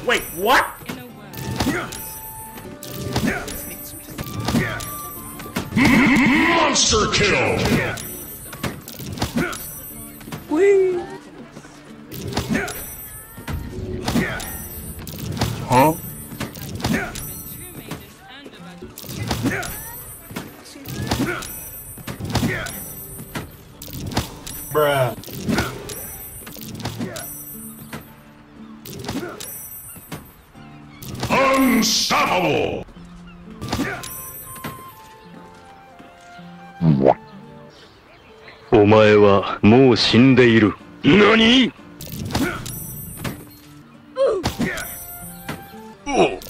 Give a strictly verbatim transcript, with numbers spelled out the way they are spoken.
Wait, what? Monster kill! Whee! Huh? Bruh. Unstoppable! お前はもう死んでいる。何？お